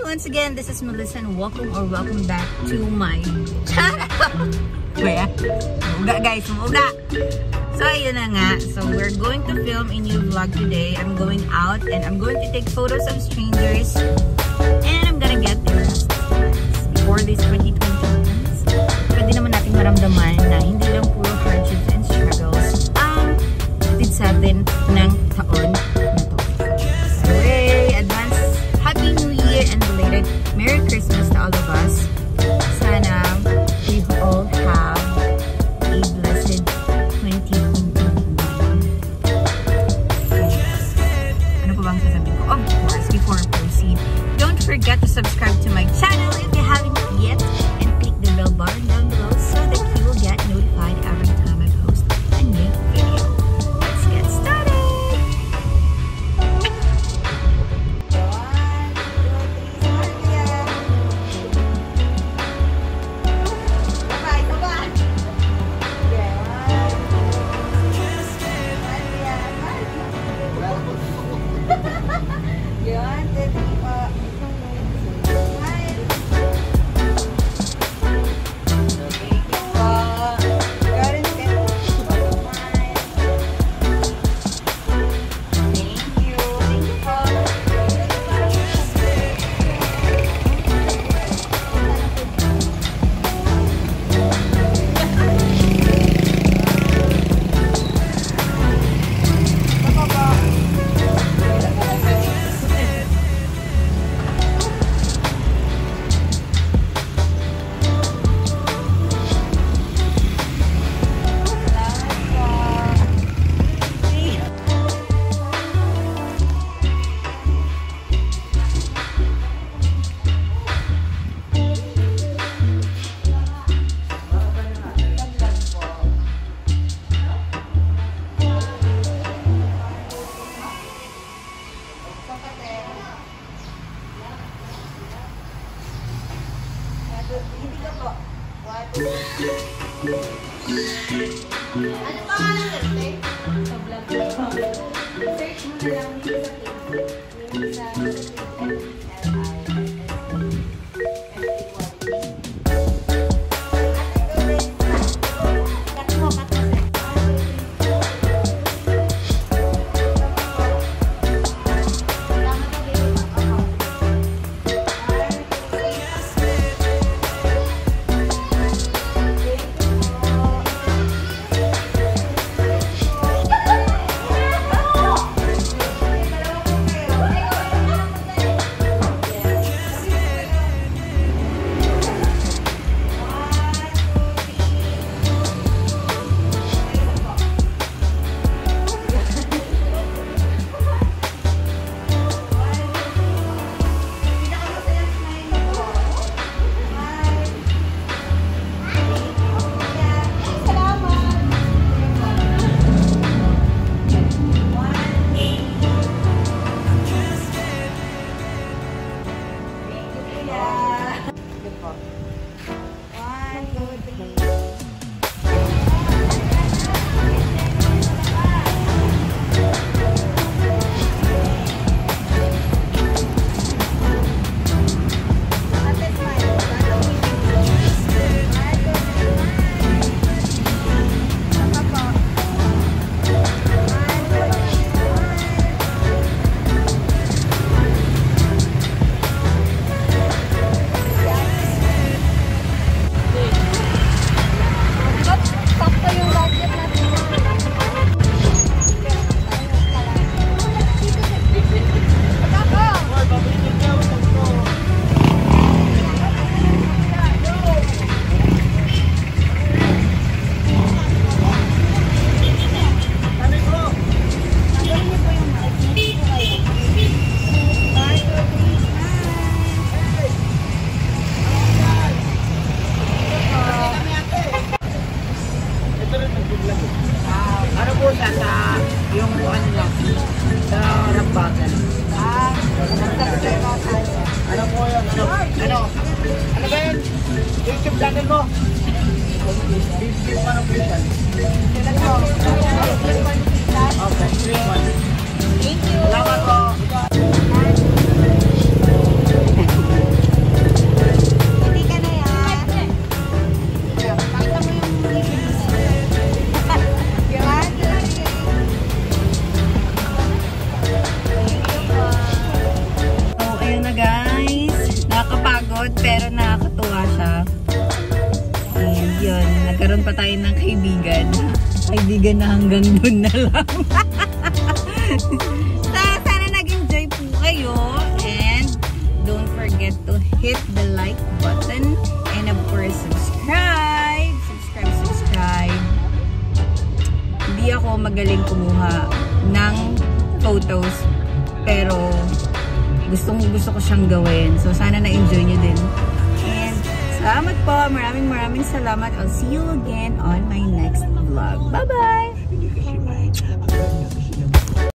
once again, this is Melissa and welcome back to my channel. Kuya, muuga guys, muuga. So ayun na nga, so we're going to film a new vlog today. I'm going out and I'm going to take photos of strangers and I'm gonna get their before this 2020 ends. Pwede naman natin maramdaman na hindi lang puro hardships and struggles ang hatid sa atin ng taon na to. Anyway, advance Happy New Year and belated Merry Christmas to all of us. Sana we all have a blessed 2021. Ano pa bang sasabihin ko? Of course, before I proceed, don't forget to subscribe to my channel if you haven't yet and click the bell button down below so that you will get notified every time I post a new video. Let's get started! Ano pangalan natin? Sa vlog ko. Search mo na lang dito sa Facebook. Ano po siya sa yung ano lang sa rambagan? Ano po yun? Ano ba yun? YouTube channel mo? Video pa ng vision. Okay, 3-1. Thank you! Salamat po! pa tayo ng kaibigan. Kaibigan na hanggang dun na lang. Sana nag-enjoy po kayo. And don't forget to hit the like button. And of course, subscribe. Hindi ako magaling kumuha ng photos. Pero gusto ko siyang gawin. So sana na-enjoy nyo din. And salamat po. Maraming salamat. I'll see you again on my next vlog. Bye-bye!